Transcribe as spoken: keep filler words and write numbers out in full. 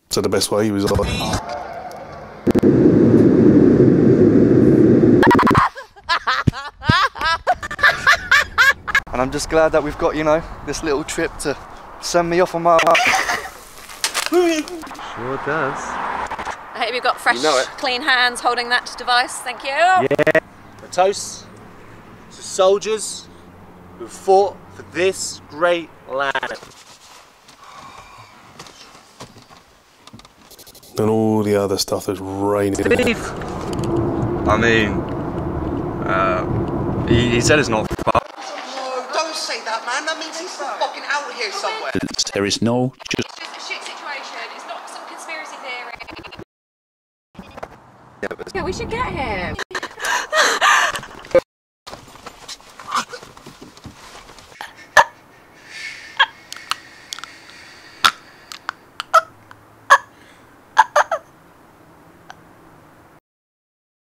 So the best way he was like... And I'm just glad that we've got, you know, this little trip to send me off on my... Sure does. I hope you've got fresh, You know it. clean hands holding that device. Thank you. Yeah. A toast to soldiers who fought for this great land. And all the other stuff that's raining. I mean, uh, he, he said it's not far. No, don't say that, man. That means he's fucking out here somewhere. There is no... It's just a shit situation. It's not some conspiracy theory. Yeah, but Yeah, we should get him.